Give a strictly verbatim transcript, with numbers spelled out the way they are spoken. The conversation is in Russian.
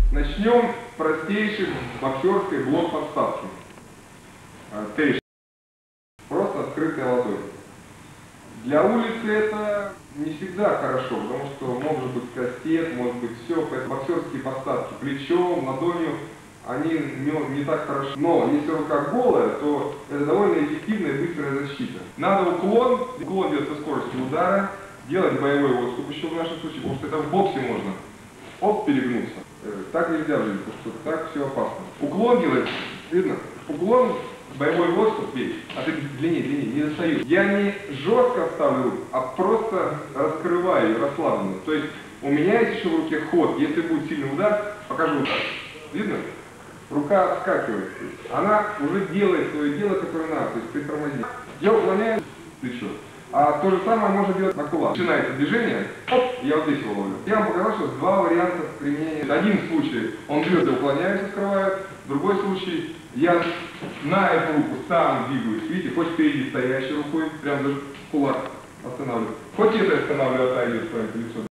Начнем с простейшей боксерской блок-подставки. Тейш. Просто открытая ладонь. Для улицы это не всегда хорошо, потому что может быть кастет, может быть все, поэтому боксерские подставки плечом, ладонью, они не, не так хорошо. Но если рука голая, то это довольно эффективная и быстрая защита. Надо уклон, уклон делать со скоростью удара, делать боевой отступ еще в нашем случае, потому что это в боксе можно. Оп, перегнуться. Так нельзя жить, потому что так все опасно. Уклон делать, видно? Уклон, боевой отступ, видишь, а ты длиннее, длиннее, не достаю. Я не жестко ставлю руку, а просто раскрываю ее, расслабленно. То есть у меня есть еще в руке ход. Если будет сильный удар, покажу так. Видно? Рука отскакивает. Она уже делает свое дело, которое надо, то есть притормозить. Я уклоняю плечо. А то же самое можно делать на кулак. Начинается движение, оп, я вот здесь его ловлю. Я вам показал, что два варианта применения. Один случай, он берет и уклоняется, скрывает. Другой случай, я на эту руку сам двигаюсь. Видите, хоть впереди стоящей рукой, прям даже кулак останавливаю. Хоть это останавливаю, отталкиваю с вами лицо.